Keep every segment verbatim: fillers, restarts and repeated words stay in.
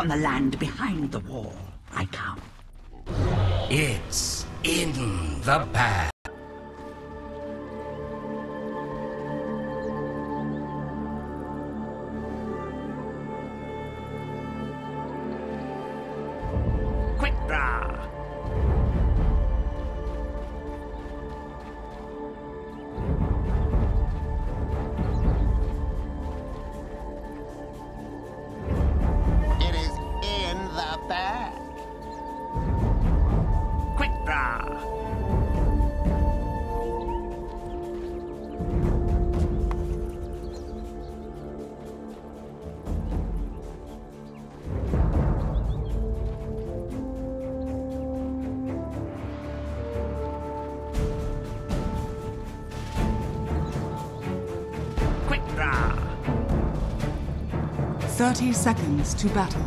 from the land behind the wall, I come. It's in the bag. Quick draw. It is in the bag. Quick draw. Quick draw. Thirty seconds to battle.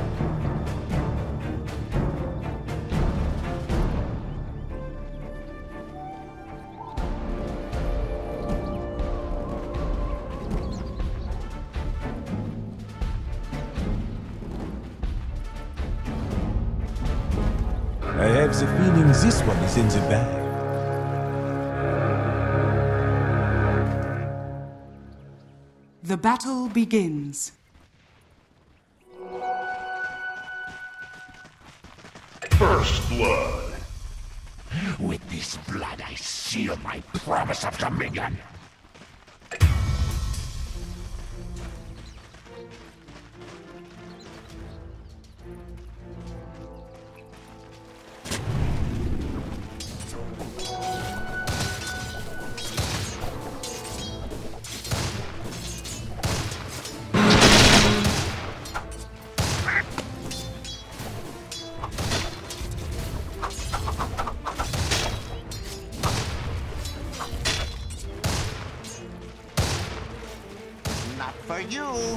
I have the feeling this one is in the bag. The battle begins. First blood. With this blood, I seal my promise of dominion. Not for you.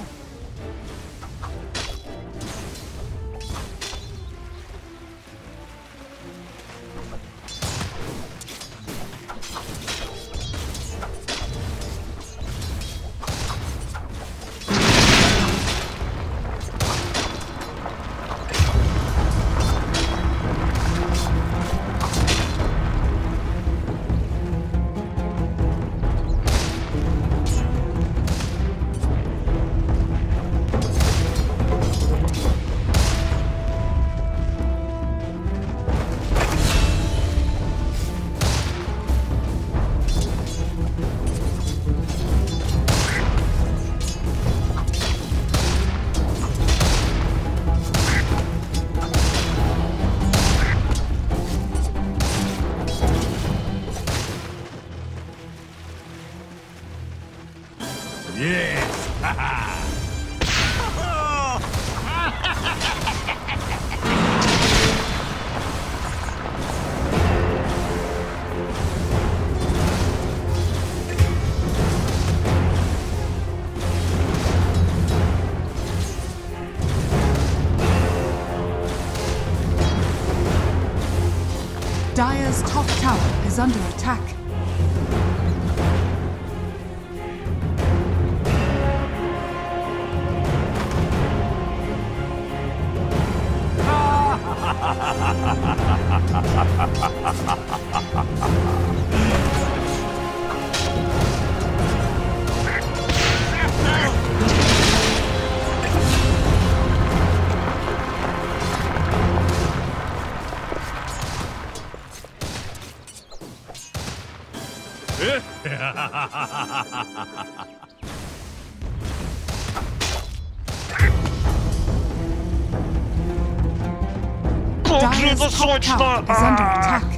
Yes! Dire's top tower is under attack. Dire's top tower is under attack.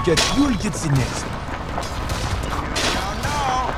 forget you'll get the next one. Oh no!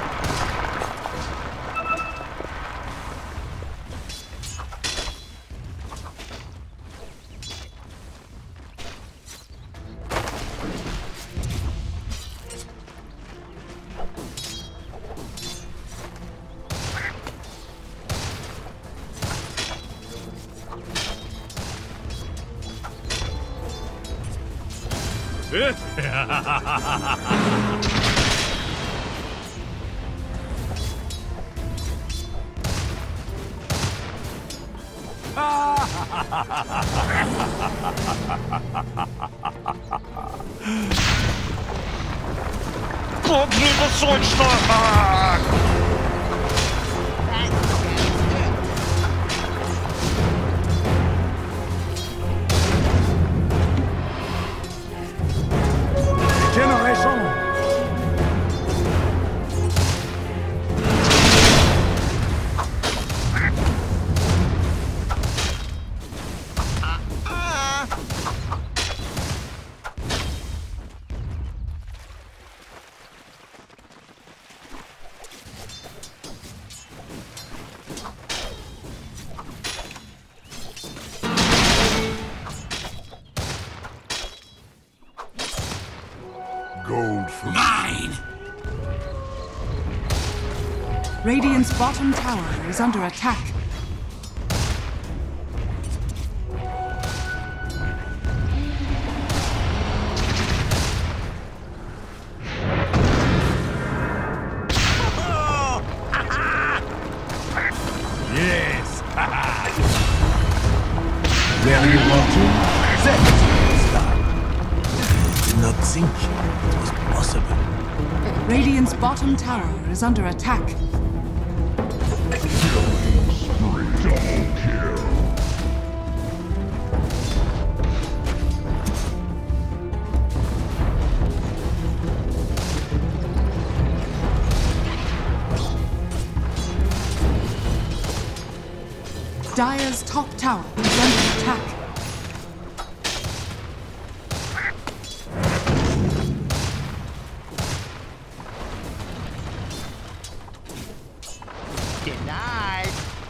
Gott, lieber Switchstar! Generation! Gold for Mine! Radiant's bottom tower is under attack. Yes! Where you want to? That's style. Did not think it was possible. Radiant's bottom tower is under attack. double kill. Dire's top tower is under attack. Denied.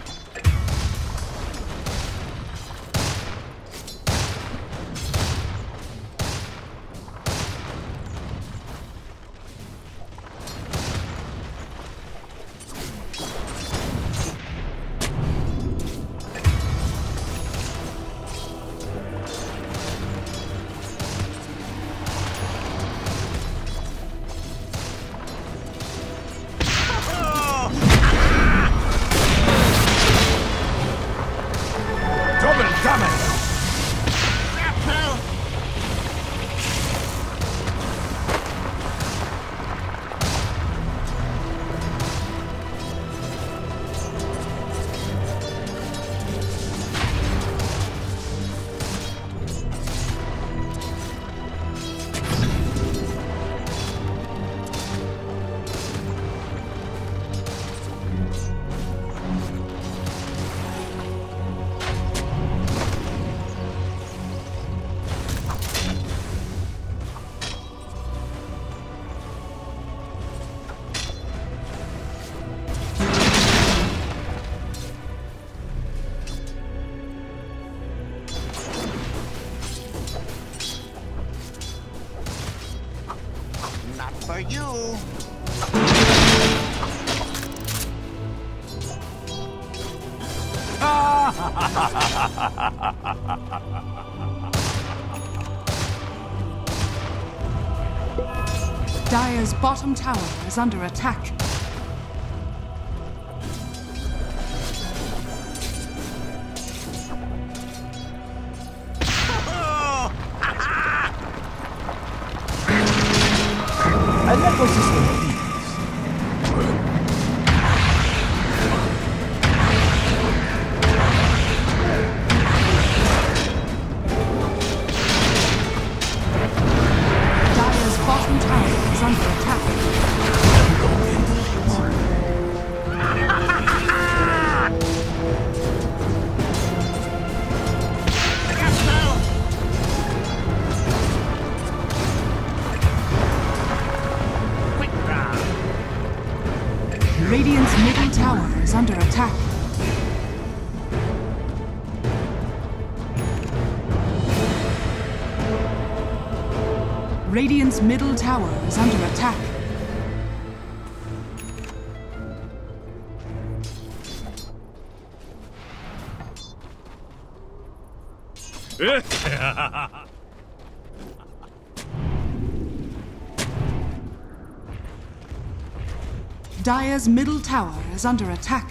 Double damage! Not for you. Dire's bottom tower is under attack. I like how this one feels. Dire's bottom tower is under attack. Radiant's middle tower is under attack. Radiant's middle tower is under attack. Dire's middle tower is under attack.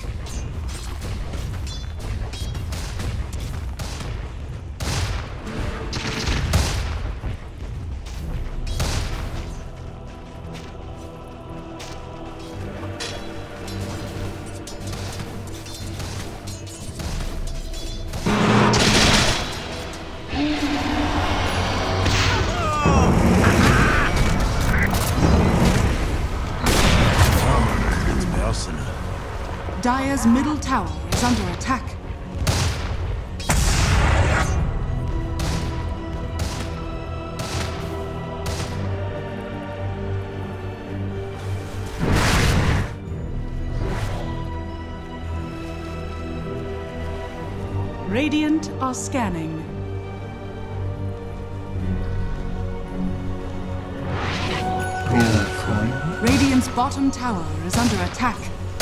Dire's middle tower is under attack. Radiant are scanning. Radiant's bottom tower is under attack.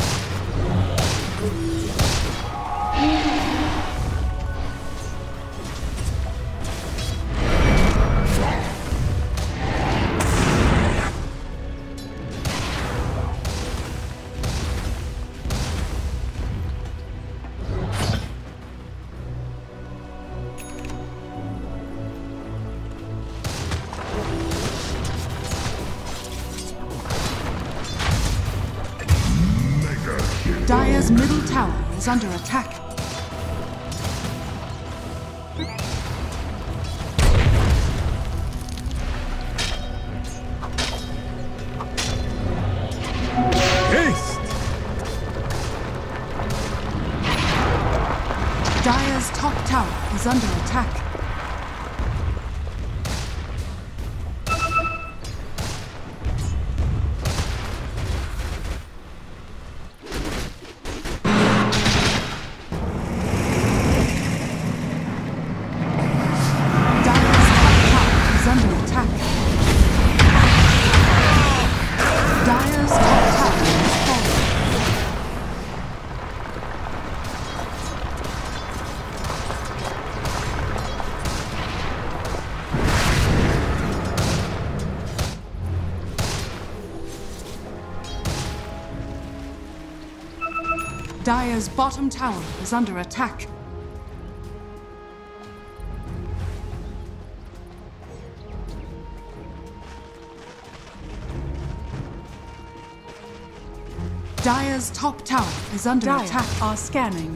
Dire's middle tower is under attack. Haste! Dire's top tower is under attack. Dire's bottom tower is under attack. Dire's top tower is under Dire attack. are scanning.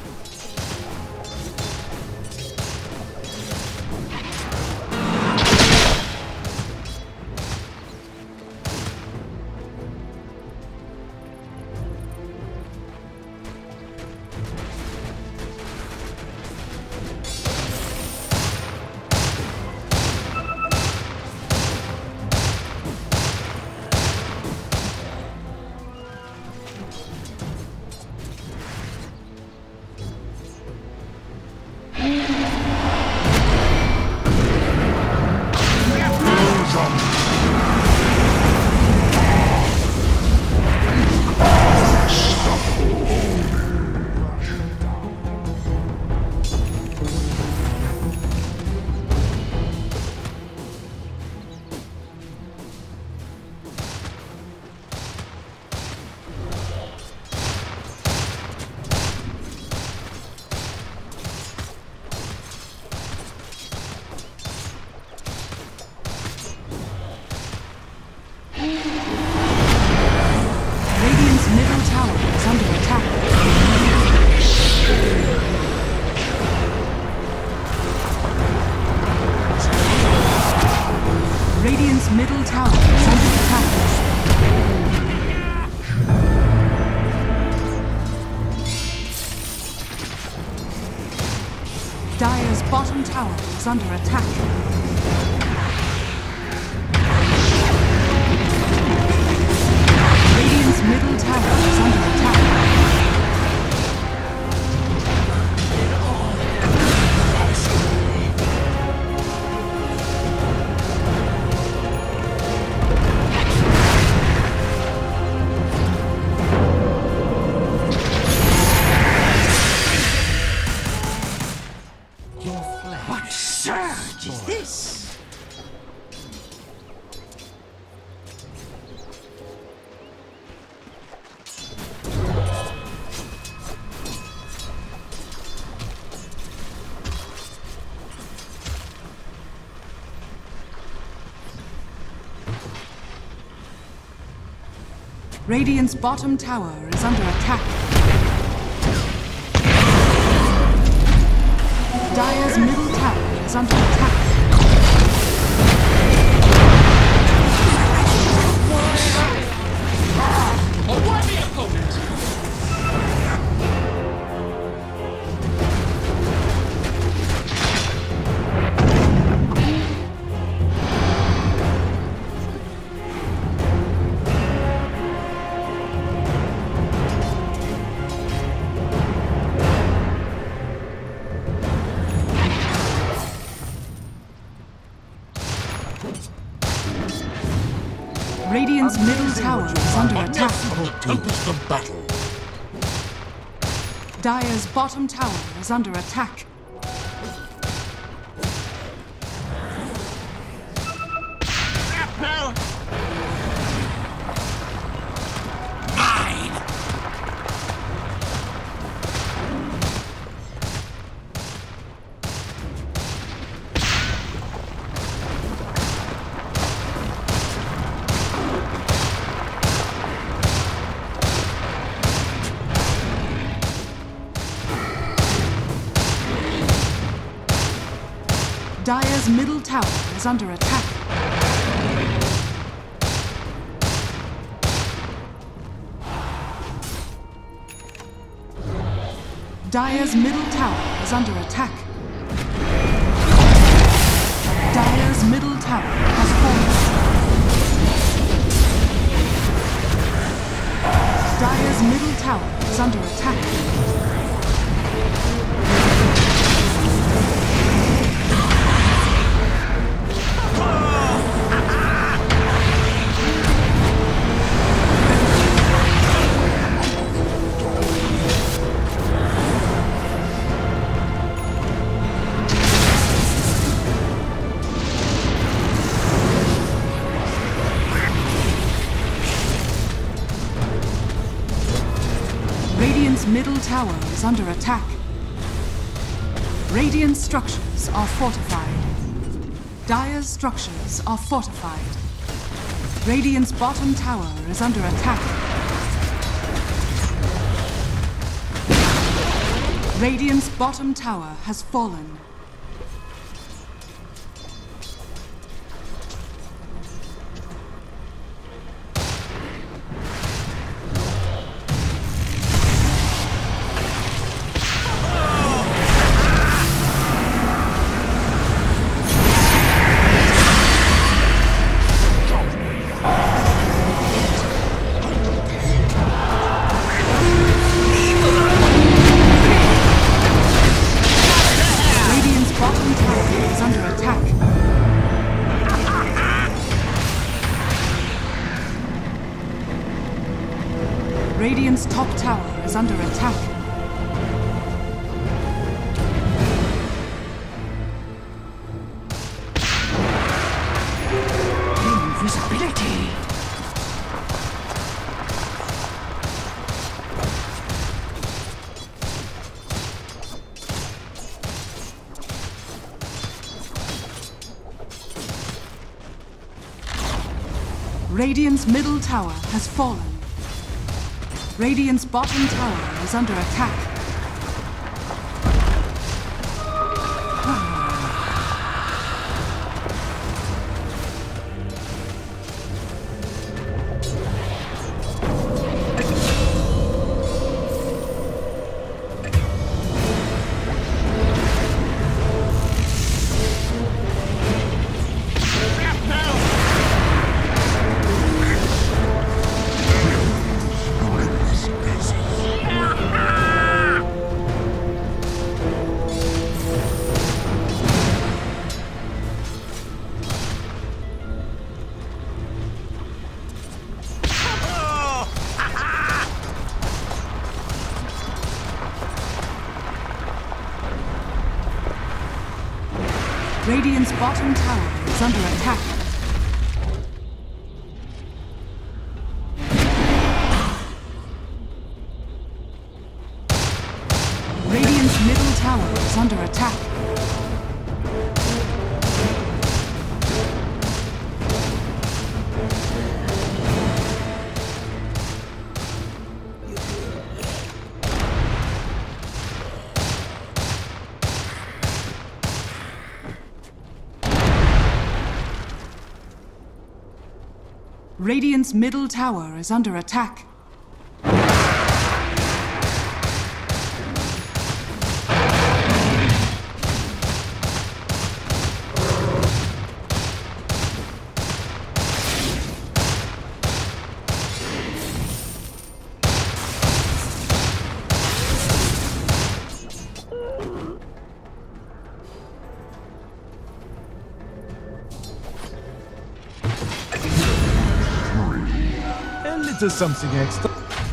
Radiant's middle tower is under attack. Dire's bottom tower is under attack. Radiant's middle tower is under Radiant's bottom tower is under attack. Dire's middle tower is under attack. A worthy opponent! Radiant's middle tower is under attack. Tempest of battle. Dire's bottom tower is under attack. Now, Dire's middle tower is under attack. Dire's middle tower is under attack. Dire's middle tower has fallen. Dire's middle tower is under attack. Radiant's middle tower is under attack. Radiant structures are fortified. Dire's structures are fortified. Radiant's bottom tower is under attack. Radiant's bottom tower has fallen. Radiant's top tower is under attack. Invisibility. Radiant's middle tower has fallen. Radiant's bottom tower is under attack. Radiant's bottom tower is under attack. Radiant's middle tower is under attack. Radiant's middle tower is under attack. To something extra.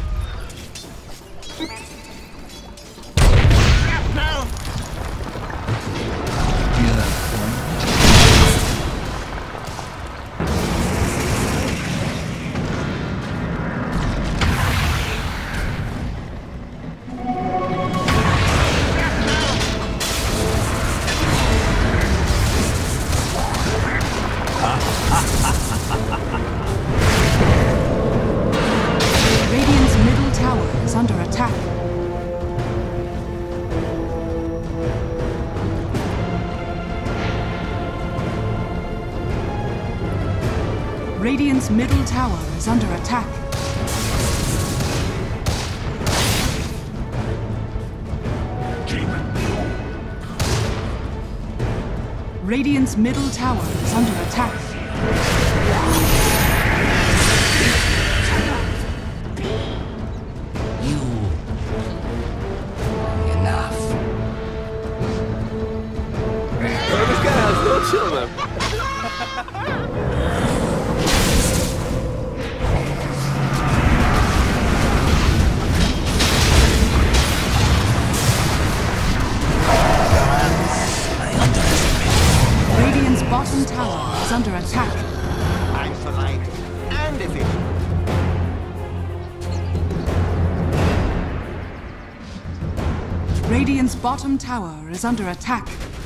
Radiant's middle tower is under attack. Radiant's middle tower is under attack. You. Enough. This guy has no chill, man. Bottom tower is under attack. Isolate and efficient. Radiant's bottom tower is under attack.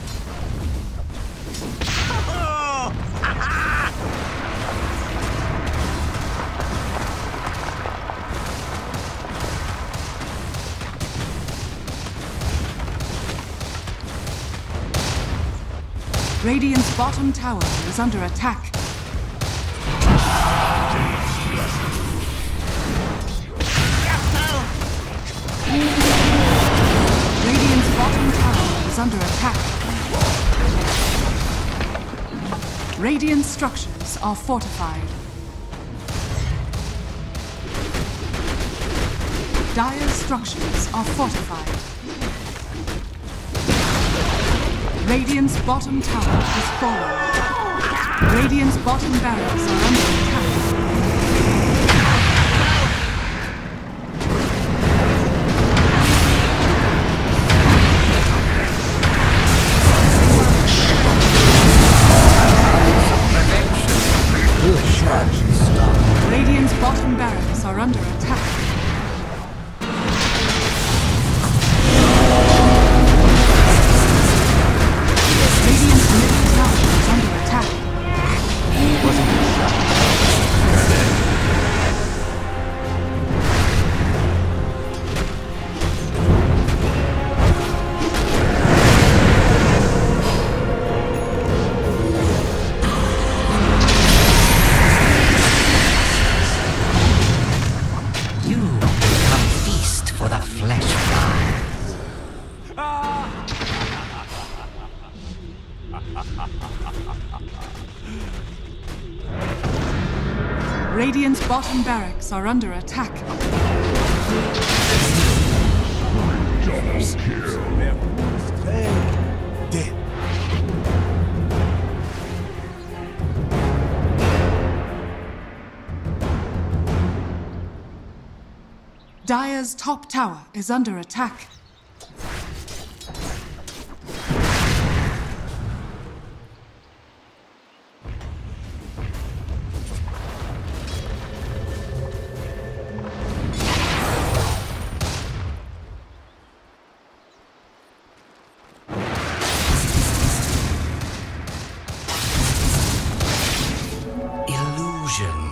Radiant's bottom tower is under attack. Radiant's bottom tower is under attack. Radiant structures are fortified. Dire structures are fortified. Radiant's bottom tower is fallen. Radiant's bottom barracks are under attack. Radiant's bottom barracks are under attack. Radiant's middle tower is under attack. You become feast for the flesh fly. Radiant's bottom barracks are under attack. Double kill. Dead. Dire's top tower is under attack. Illusion.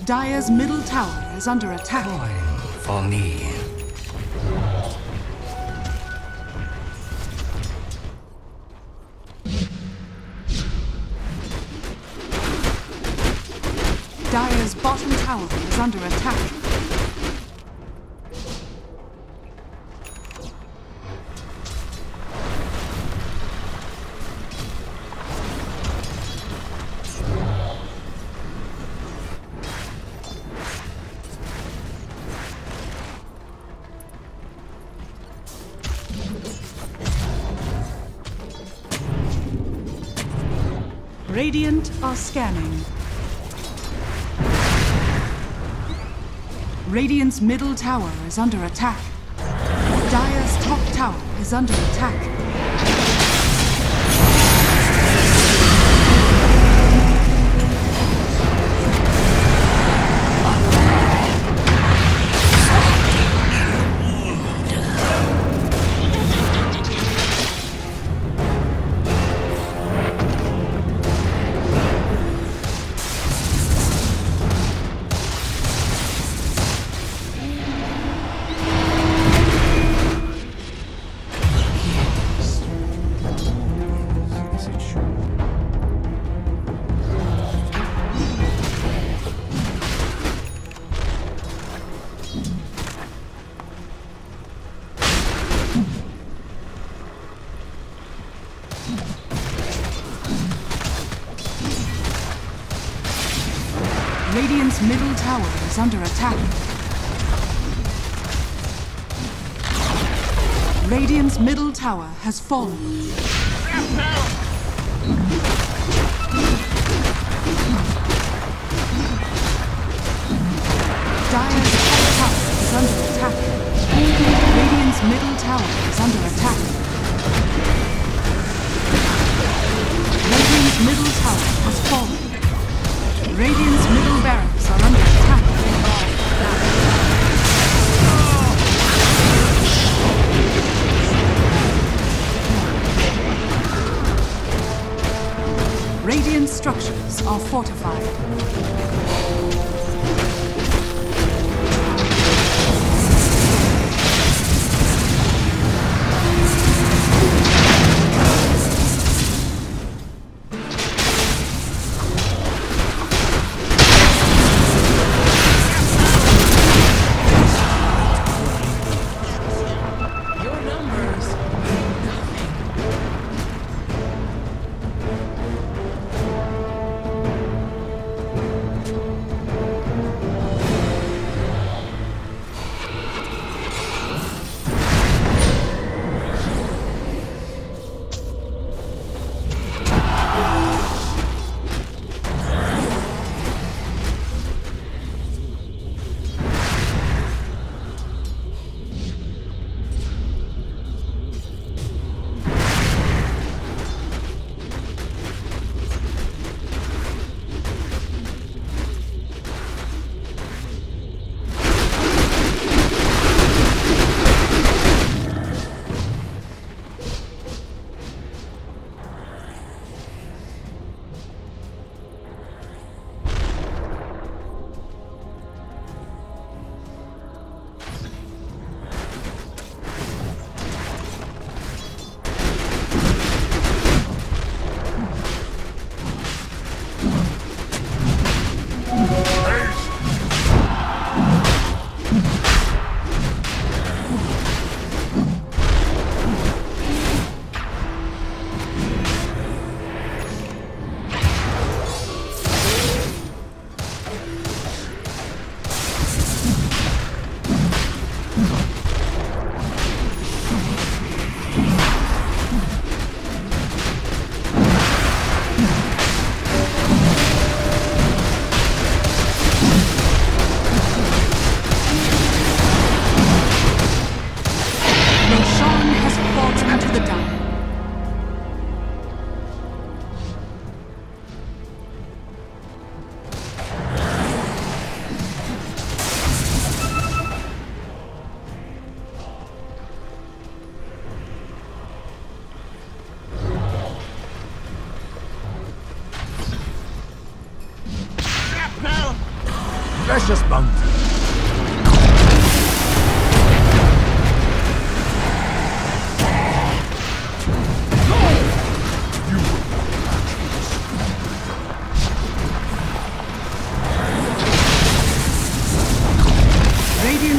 Dire's middle tower is under attack. Coin for me. Dire's bottom tower is under attack. Radiant are scanning. Radiant's middle tower is under attack. Dire's top tower is under attack. Radiant's middle tower is under attack. Radiant's middle tower has fallen. Dire's top tower is under attack. Radiant's middle tower is under attack. Radiant's middle tower has fallen. Radiant's middle barracks are under attack. Radiant structures are fortified.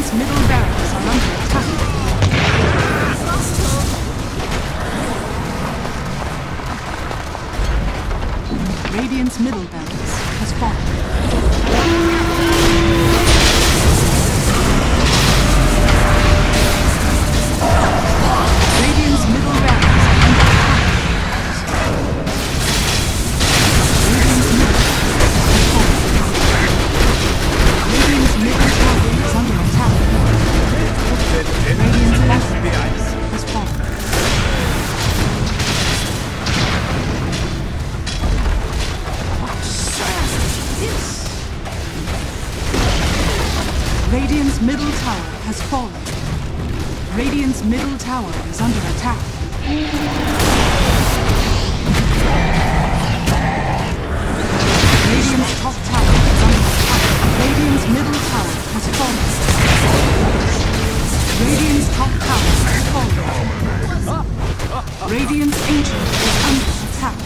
Radiant's middle barracks are under attack. Radiant's middle barracks has fallen. Radiant's middle barracks are under attack. Radiant's middle has fallen. Radiant's middle tower is under attack. Radiant's bottom barracks has fallen. Radiant's middle tower has fallen. Radiant's middle tower is under attack. Radiant's top tower is under attack. Radiant's middle tower has fallen. Radiant's top tower has fallen. Radiant's ancient is under attack.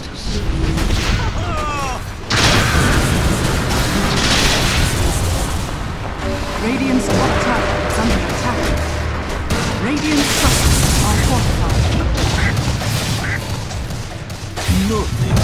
Radiant's top tower is under attack. Radiant's structures are fortified. Nothing.